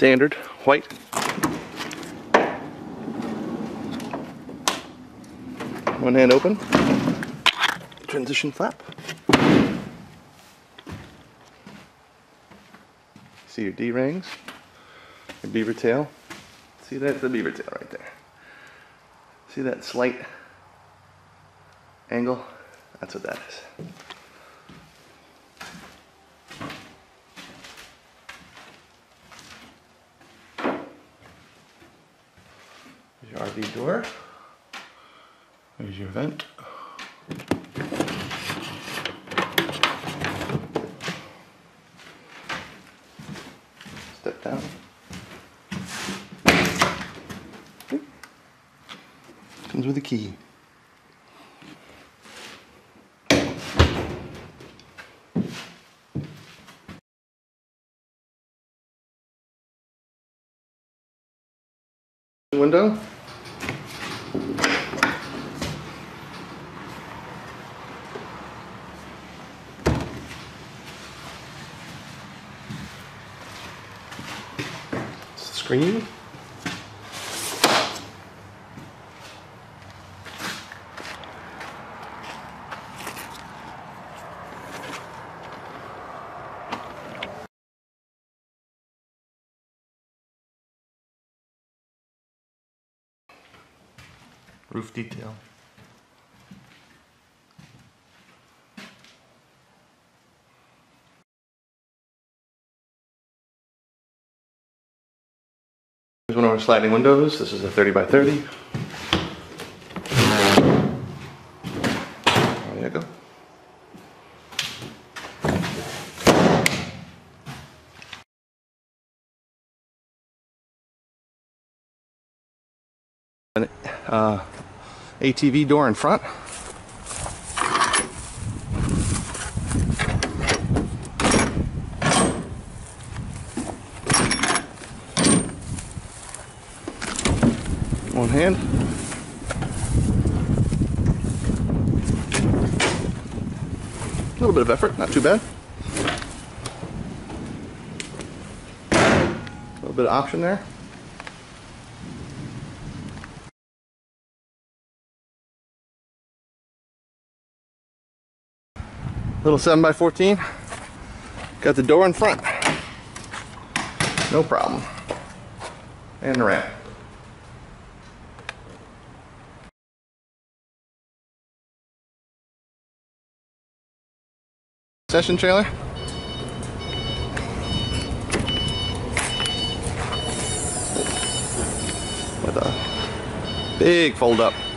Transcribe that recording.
standard white. One hand open. Transition flap. See your D-rings, your beaver tail. See, that's the beaver tail right there. See that slight angle? That's what that is. There's your RV door. There's your vent. Step down. Comes with a key. Window. Screen. Roof detail. Here's one of our sliding windows. This is a 30 by 30. There you go. An ATV door in front. One hand. A little bit of effort, not too bad. A little bit of option there. Little 7x14. Got the door in front. No problem. And the ramp. Session trailer. With a big fold up.